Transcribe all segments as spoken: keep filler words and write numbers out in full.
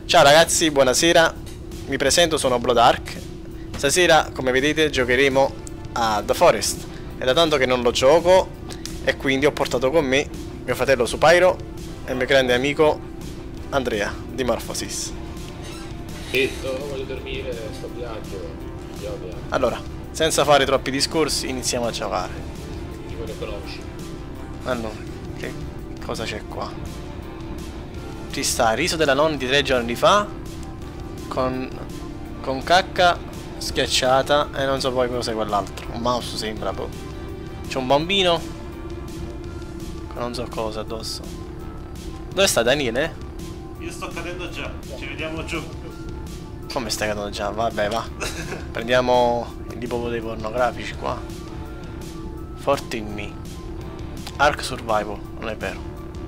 Ciao ragazzi, buonasera, mi presento, sono Blodark. Stasera, come vedete, giocheremo a The Forest. È da tanto che non lo gioco e quindi ho portato con me mio fratello Supyro e il mio grande amico Andrea di Morphosis. Sì, voglio dormire, sto viaggio. Allora, senza fare troppi discorsi, iniziamo a giocare. Tipo ne conosci. Allora, che cosa c'è qua? Ci sta riso della nonna di tre giorni fa con, con cacca schiacciata e non so poi cos'è quell'altro. Un mouse sembra, boh. C'è un bambino con non so cosa addosso. Dove sta Daniele? Io sto cadendo già, ci vediamo giù. Come stai cadendo già? Vabbè, va. Prendiamo il tipo dei pornografici qua. Forte in me. Ark Survival, non è vero.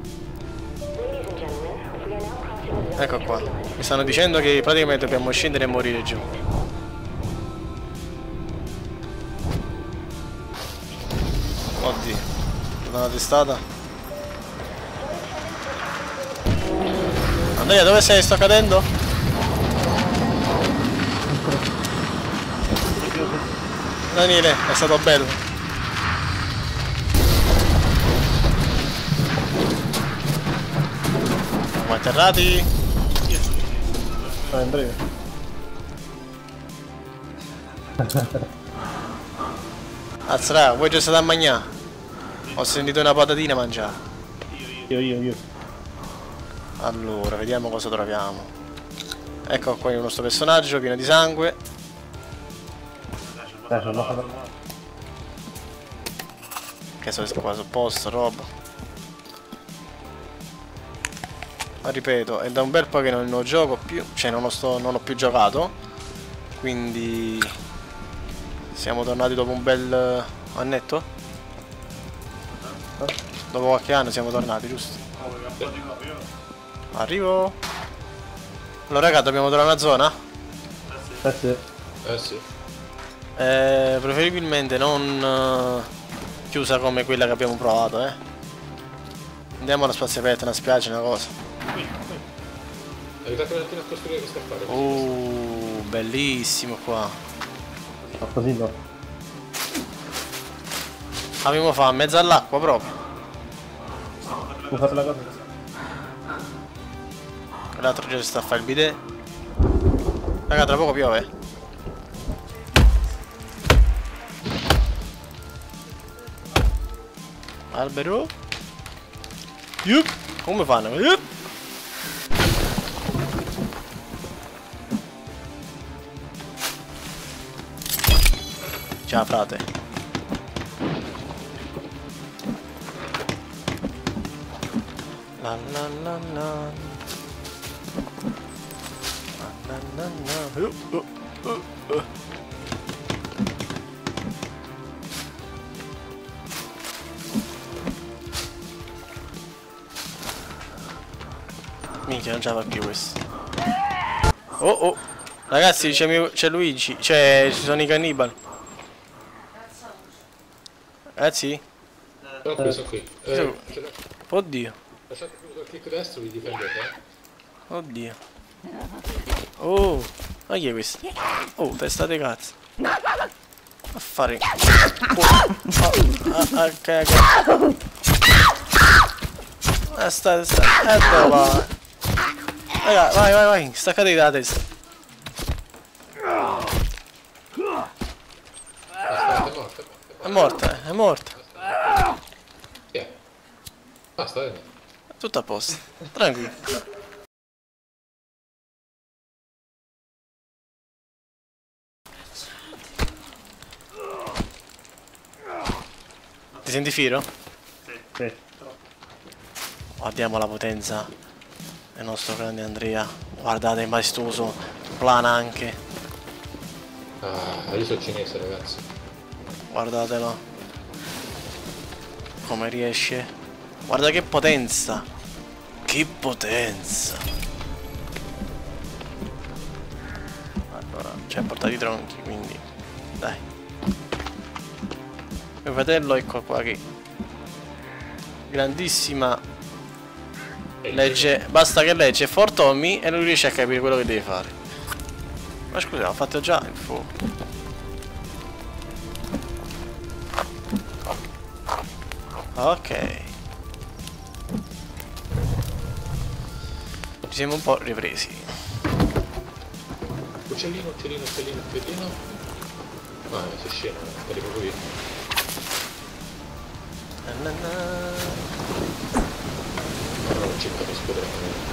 Ecco qua. Mi stanno dicendo che praticamente dobbiamo scendere e morire giù. Oddio. Una testata. Andrea, dove sei? Sto cadendo? Daniele, è stato bello. Siamo atterrati. Ah, Andrea. Azzra, vuoi già stare a mangiare? Ho sentito una patatina mangiare. Io, io, io. Allora, vediamo cosa troviamo. Ecco qua il nostro personaggio pieno di sangue. Dai, sono andato. Che so qua sul posto, roba. Ma ripeto, è da un bel po' che non lo gioco più. Cioè non, lo sto, non ho più giocato. Quindi siamo tornati dopo un bel annetto. Dopo qualche anno siamo tornati, giusto? Arrivo. Allora raga, dobbiamo trovare una zona. Eh sì. Eh sì. Eh, preferibilmente non uh, chiusa come quella che abbiamo provato, eh. Andiamo a una spazio aperto, una spiaggia, una cosa. Aiutate un attimo a costruire questa fare. Uh, bellissimo qua. Ma così no. Abbiamo fatto in mezzo all'acqua proprio. Ho fatto la cosa. L'altro giorno si sta a fare il bidet. Raga, tra poco piove. Albero. Yup. Come fanno? Yup. Ciao frate. La la la la. La la la. Uh, uh, uh, uh. Minchia, non ce la fa più questo. Oh oh. Ragazzi, c'è Luigi. C'è. Ci sono i cannibali. Ragazzi? Sono qui, sono qui. Eh, Oddio. lasciate il clic destro, vi difendete, eh. Oddio. Oh. Ma chi è questo? Oh, testa di cazzo. A fare. Oh. Ah, ah, caga. Ah, sta, sta. Eh, dove va? Raga, vai, vai, vai. Staccate la testa. È morta, è morta. È morta, è morta. Yeah. Basta, eh. Tutto a posto. Tranquillo. Ti senti fiero? Sì. Guardiamo la potenza del nostro grande Andrea. Guardate, è maestoso. Plana anche. Ah, io sono cinese, ragazzi. Guardatelo. Come riesce. Guarda che potenza. Che potenza. Allora, ci ha portato i tronchi, quindi dai. Mio fratello, ecco qua che grandissima Legge, basta che legge For Tommy e lui riesce a capire quello che deve fare. Ma scusa, ho fatto già il fuoco. Ok. Ci siamo un po' ripresi. Uccellino, uccellino, uccellino, uccellino. Ah, sei scemo, arrivo qui. Na na na. Non ho cercato di scuotere.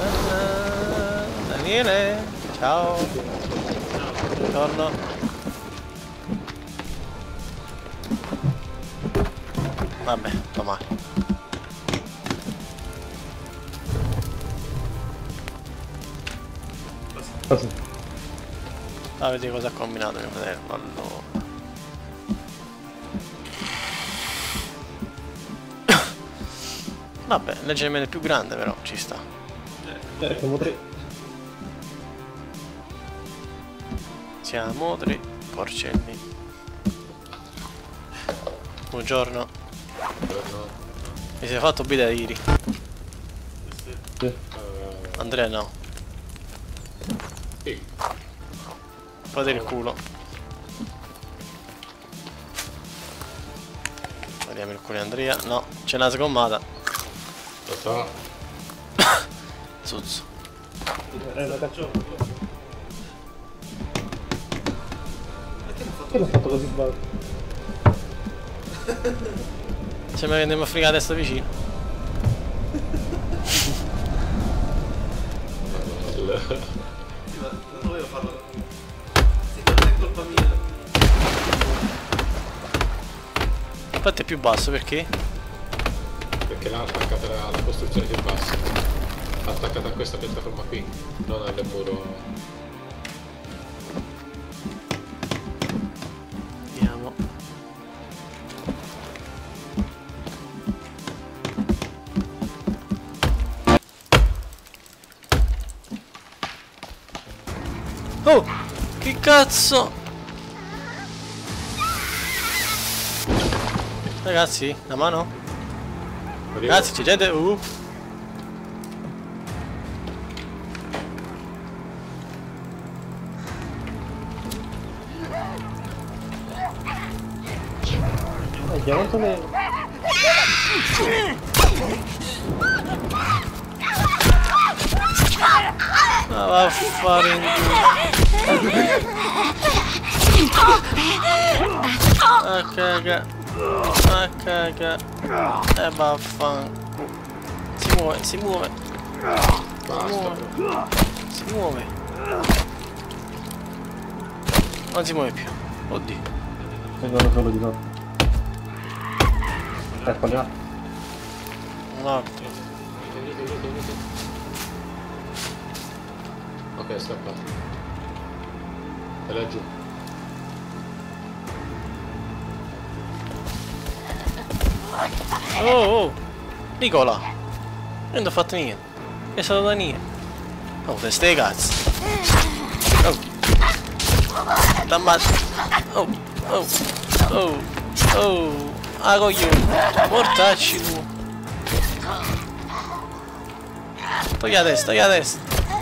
Daniele, ciao. Buongiorno. Vabbè, domani. Così. Ah, vedi cosa ha combinato mio fratello. Allora. Vabbè, leggermente più grande però, ci sta. Eh, siamo tre. Siamo tre porcelli. Buongiorno. Buongiorno. Mi sei fatto bere ieri? Sì. Uh, Andrea no. sì. Fate il culo. Vediamo il culo di Andrea. No, c'è una sgommata. Lo so. Zuzzo. Eh, la caccio. Perché l'ho fatto così basso? Sembra che andiamo a fregare la testa vicino. Sì, ma non dovevo farlo. Sì, non è colpa mia. Infatti è più basso perché? Perché l'ha attaccata alla, alla costruzione più bassa. L'ha attaccata a questa piattaforma qui, non al muro. Vediamo. Oh! Che cazzo! Ragazzi, la mano? Ragazzi, c'è gente... Uh! Eh, già quanto ne... Ma va a fare in a caga. A caga. E vaffanculo. Si muove, si muove. Si muove. Si muove. Non si muove più. Oddio. Vengono solo di notte. Ecco già. Un altro. Venite, venite, venite. Ok, è scappato. È laggiù. Oh oh! Nicola! Io non ho fatto niente. È stato da niente. Oh, testa di cazzo. Oh. T'ammazzo. Oh, oh, oh, oh. Ah, coglione. Mortacci tu. Togli la testa, togli la testa.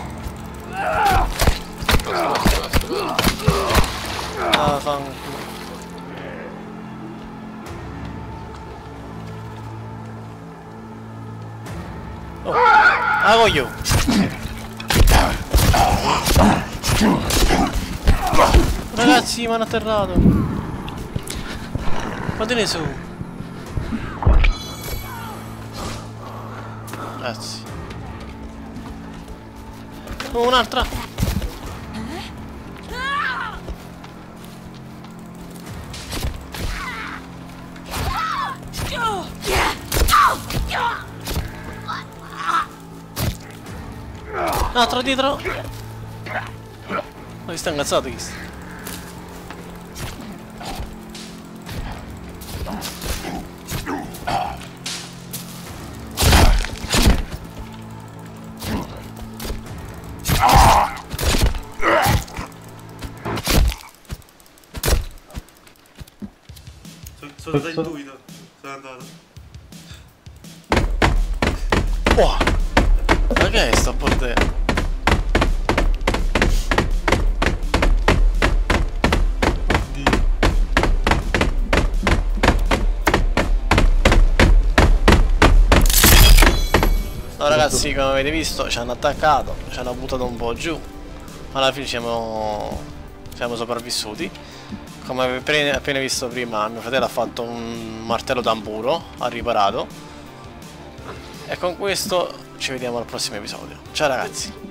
Basta, basta, basta, basta. Ah, fanculo. Oh. Ah, coglione. Ragazzi, mi hanno atterrato. Quante su? Grazie. Oh, un'altra. Un'altra dietro. Ma che sta ingazzato chi sta? Sono da intuito. Sono andato. Oh. che è sto bordello? No ragazzi, come avete visto ci hanno attaccato, ci hanno buttato un po' giù, ma alla fine siamo, siamo sopravvissuti. Come appena, appena visto prima, mio fratello ha fatto un martello tamburo, ha riparato. E con questo ci vediamo al prossimo episodio. Ciao ragazzi.